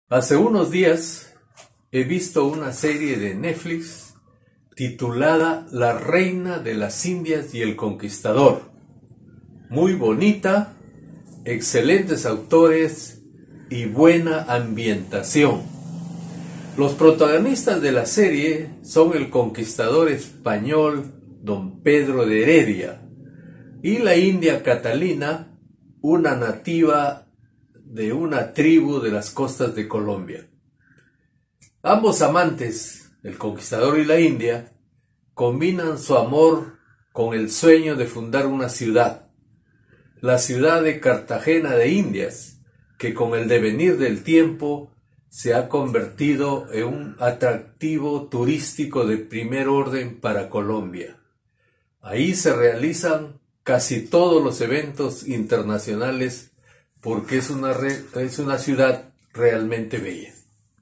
Hace unos días he visto una serie de Netflix titulada La Reina de las Indias y el Conquistador. Muy bonita, excelentes autores y buena ambientación. Los protagonistas de la serie son el conquistador español Don Pedro de Heredia y la india Catalina, una nativa de una tribu de las costas de Colombia. Ambos amantes, el conquistador y la india, combinan su amor con el sueño de fundar una ciudad, la ciudad de Cartagena de Indias, que con el devenir del tiempo se ha convertido en un atractivo turístico de primer orden para Colombia. Ahí se realizan casi todos los eventos internacionales porque es una ciudad realmente bella.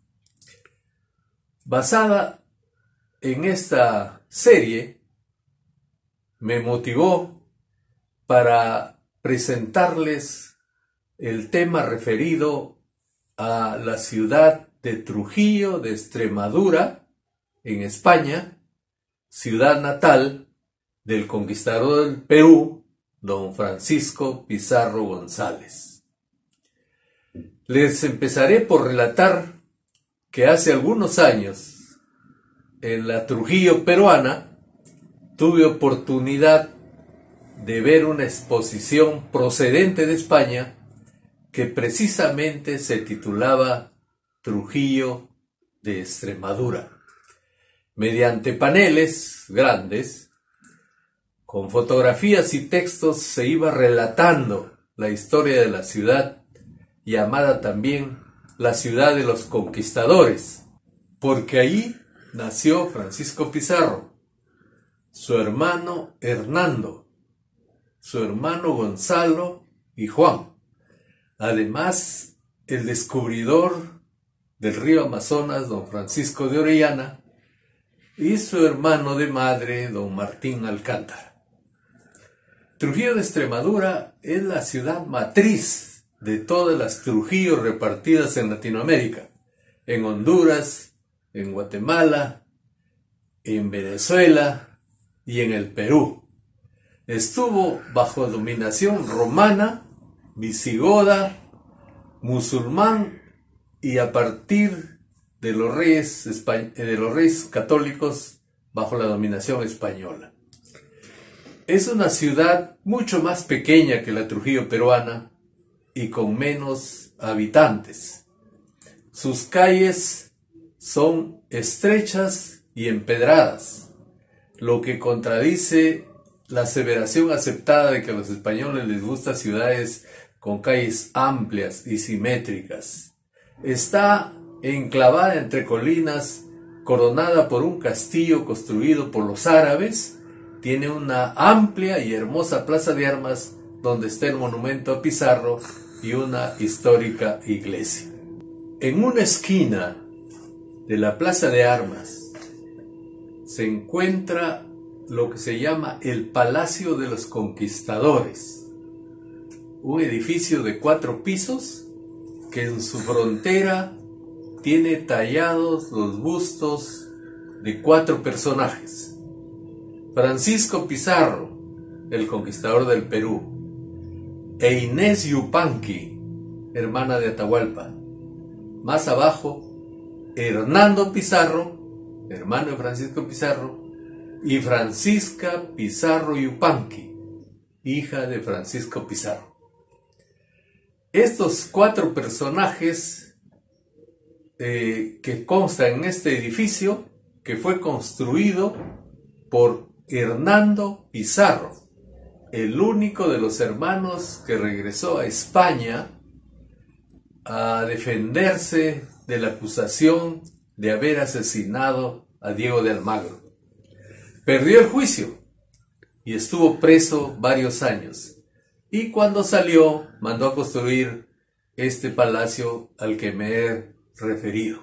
Basada en esta serie, me motivó para presentarles el tema referido a la ciudad de Trujillo de Extremadura, en España, ciudad natal del conquistador del Perú, don Francisco Pizarro González. Les empezaré por relatar que hace algunos años, en la Trujillo peruana, tuve oportunidad de ver una exposición procedente de España que precisamente se titulaba Trujillo de Extremadura. Mediante paneles grandes, con fotografías y textos, se iba relatando la historia de la ciudad, llamada también la ciudad de los conquistadores, porque allí nació Francisco Pizarro, su hermano Hernando, su hermano Gonzalo y Juan. Además, el descubridor del río Amazonas, don Francisco de Orellana, y su hermano de madre, don Martín Alcántara. Trujillo de Extremadura es la ciudad matriz de todas las Trujillos repartidas en Latinoamérica, en Honduras, en Guatemala, en Venezuela y en el Perú. Estuvo bajo dominación romana, visigoda, musulmán y a partir de los reyes católicos bajo la dominación española. Es una ciudad mucho más pequeña que la Trujillo peruana y con menos habitantes. Sus calles son estrechas y empedradas, lo que contradice la aseveración aceptada de que a los españoles les gustan ciudades con calles amplias y simétricas. Está enclavada entre colinas, coronada por un castillo construido por los árabes. Tiene una amplia y hermosa plaza de armas donde está el monumento a Pizarro y una histórica iglesia. En una esquina de la plaza de armas se encuentra lo que se llama el Palacio de los Conquistadores, un edificio de 4 pisos que en su frontera tiene tallados los bustos de 4 personajes: Francisco Pizarro, el conquistador del Perú, e Inés Yupanqui, hermana de Atahualpa. Más abajo, Hernando Pizarro, hermano de Francisco Pizarro, y Francisca Pizarro Yupanqui, hija de Francisco Pizarro. Estos 4 personajes que constan en este edificio, que fue construido por Hernando Pizarro, el único de los hermanos que regresó a España a defenderse de la acusación de haber asesinado a Diego de Almagro. Perdió el juicio y estuvo preso varios años, y cuando salió mandó a construir este palacio al que me he referido.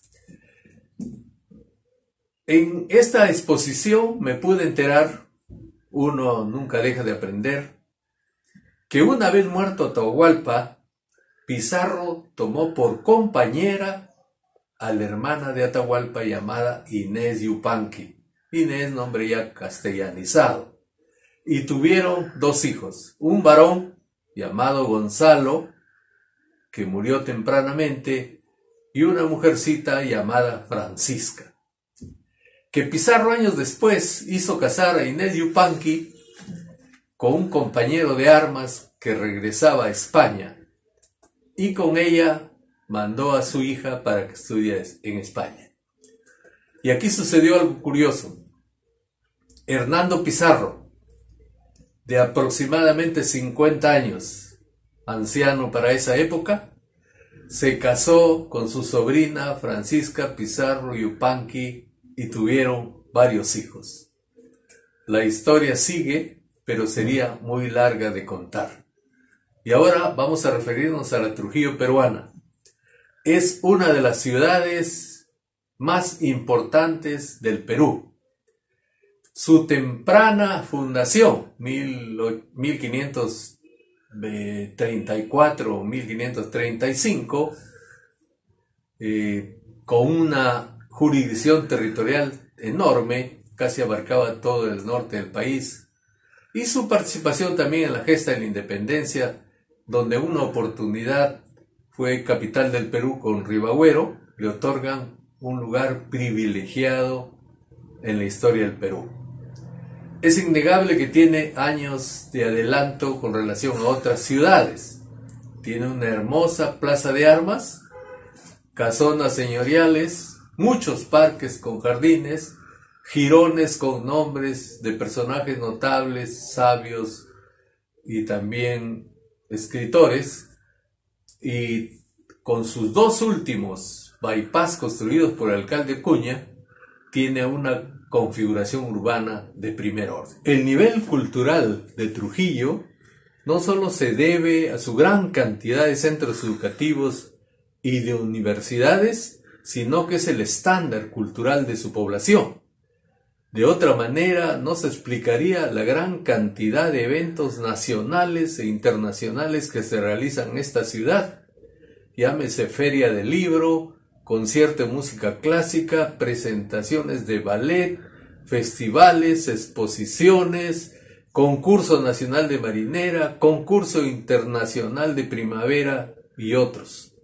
En esta exposición me pude enterar, uno nunca deja de aprender, que una vez muerto Atahualpa, Pizarro tomó por compañera a la hermana de Atahualpa llamada Inés Yupanqui. Inés, nombre ya castellanizado. Y tuvieron 2 hijos, un varón llamado Gonzalo, que murió tempranamente, y una mujercita llamada Francisca. Que Pizarro años después hizo casar a Inés Yupanqui con un compañero de armas que regresaba a España, y con ella mandó a su hija para que estudie en España. Y aquí sucedió algo curioso. Hernando Pizarro, de aproximadamente 50 años, anciano para esa época, se casó con su sobrina Francisca Pizarro Yupanqui y tuvieron varios hijos. La historia sigue, pero sería muy larga de contar. Y ahora vamos a referirnos a la Trujillo peruana. Es una de las ciudades más importantes del Perú. Su temprana fundación, 1534 o 1535, con una jurisdicción territorial enorme, casi abarcaba todo el norte del país, y su participación también en la gesta de la independencia, donde una oportunidad fue capital del Perú con Ribagüero, le otorgan un lugar privilegiado en la historia del Perú. Es innegable que tiene años de adelanto con relación a otras ciudades. Tiene una hermosa plaza de armas, casonas señoriales, muchos parques con jardines, jirones con nombres de personajes notables, sabios y también escritores, y con sus 2 últimos bypass construidos por el alcalde Cuña, tiene una configuración urbana de primer orden. El nivel cultural de Trujillo no solo se debe a su gran cantidad de centros educativos y de universidades, sino que es el estándar cultural de su población. De otra manera, no se explicaría la gran cantidad de eventos nacionales e internacionales que se realizan en esta ciudad. Llámese Feria del Libro, concierto de música clásica, presentaciones de ballet, festivales, exposiciones, concurso nacional de marinera, concurso internacional de primavera y otros.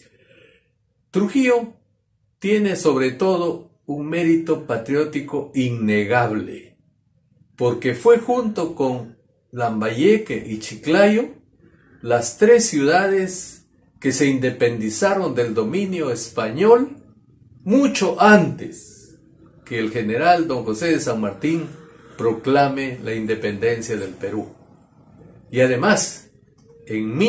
Trujillo tiene sobre todo un mérito patriótico innegable, porque fue junto con Lambayeque y Chiclayo las 3 ciudades que se independizaron del dominio español mucho antes que el general don José de San Martín proclame la independencia del Perú. Y además, en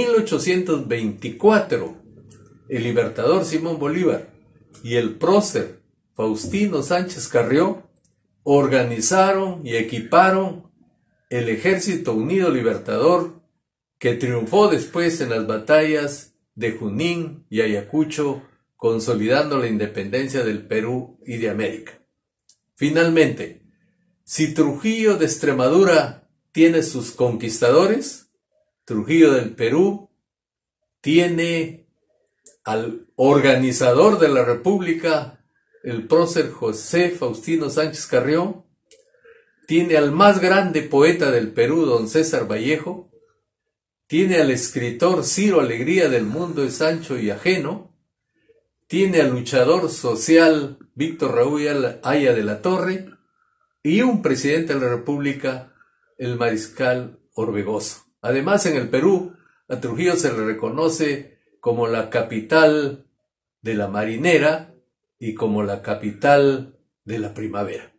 1824, el libertador Simón Bolívar y el prócer Faustino Sánchez Carrió organizaron y equiparon el Ejército Unido Libertador, que triunfó después en las batallas de Junín y Ayacucho, consolidando la independencia del Perú y de América. Finalmente, si Trujillo de Extremadura tiene sus conquistadores, Trujillo del Perú tiene al organizador de la República, el prócer José Faustino Sánchez Carrió, tiene al más grande poeta del Perú, don César Vallejo, tiene al escritor Ciro Alegría del Mundo es Ancho y Ajeno, tiene al luchador social Víctor Raúl Haya de la Torre y un presidente de la República, el mariscal Orbegoso. Además, en el Perú, a Trujillo se le reconoce como la capital de la marinera y como la capital de la primavera.